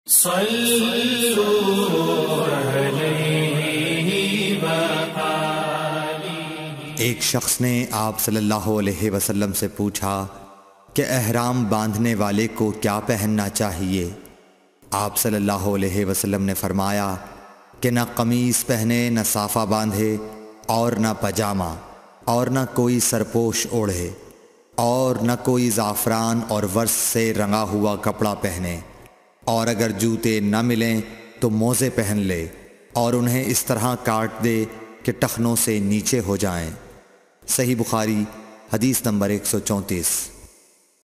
सल्लल्लाहु अलैहि वसल्लम। एक शख्स ने आप सल्लल्लाहु अलैहि वसल्लम से पूछा कि एहराम बांधने वाले को क्या पहनना चाहिए। आप सल्लल्लाहु अलैहि वसल्लम ने फरमाया कि न कमीज़ पहने, न साफ़ा बांधे, और न पजामा, और न कोई सरपोश ओढ़े, और न कोई ज़ाफ़रान और वर्स से रंगा हुआ कपड़ा पहने, और अगर जूते न मिलें तो मोज़े पहन ले और उन्हें इस तरह काट दे कि टखनों से नीचे हो जाएं। सही बुखारी हदीस नंबर 134।